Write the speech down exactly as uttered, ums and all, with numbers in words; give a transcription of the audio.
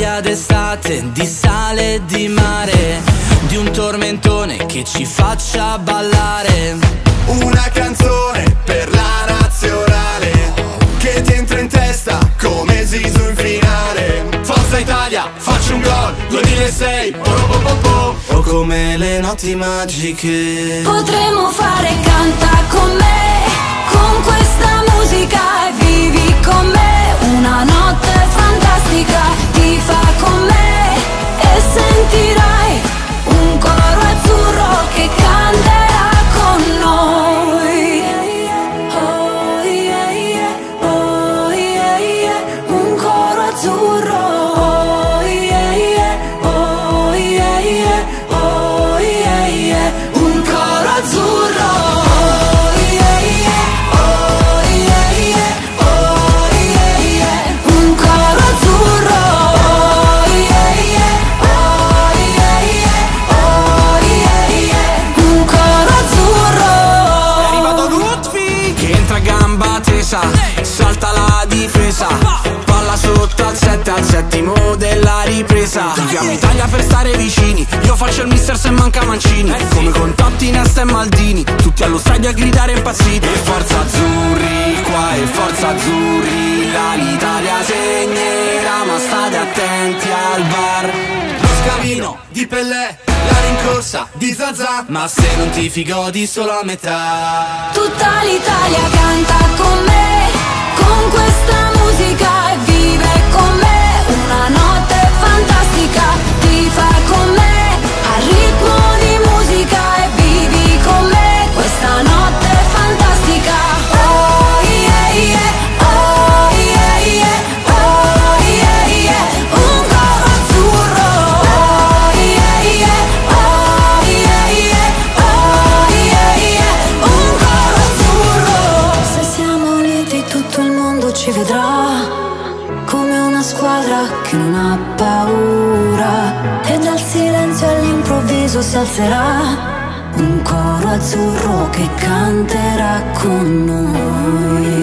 un'Italia d'estate, di sale e di mare, di un tormentone che ci faccia ballare. Una canzone per la nazionale che ti entra in testa come Zizou in finale. Forza Italia, faccio un gol, duemilasei, po, po, po, po. O come le notti magiche. Potremmo fare canta con me, con questa musica, e vivi con me una notte fantastica. Ti fa con me e sentirai un coro azzurro che canterà con noi. Oh yeah yeah, oh yeah yeah, un coro azzurro. Oh yeah yeah, oh yeah yeah, oh yeah yeah, un coro azzurro. Oh yeah yeah, oh yeah yeah, oh yeah yeah, un coro azzurro. Oh yeah yeah, oh yeah yeah, oh yeah yeah, un coro azzurro. È arrivato Lutfi che entra a gamba tesa, salta la difesa, palla sotto al sette, al settimo della ripresa. Tifiamo Italia per stare vicini, io faccio il mister se manca Mancini, come con Totti, Nesta e Maldini, tutti allo stadio a gridare impazziti. E forza azzurri qua, e forza azzurri là, l'Italia segnerà, ma state attenti al bar. Lo scavino di Pellè, la rincorsa di Zazà, Ma se non ti godi solo a metà. Tutta l'Italia canta con me, con questa musica, e vive con me una notte fantastica. Ti fa con me al ritmo di musica, e vivi con me questa notte fantastica. Oh yeah yeah, oh yeah yeah, oh yeah yeah, un coro azzurro. Oh yeah yeah, oh yeah yeah, oh yeah yeah, un coro azzurro. Se siamo uniti tutto il mondo ci vedrà, come una squadra che non ha paura, e dal silenzio all'improvviso si alzerà un coro azzurro che canterà con noi.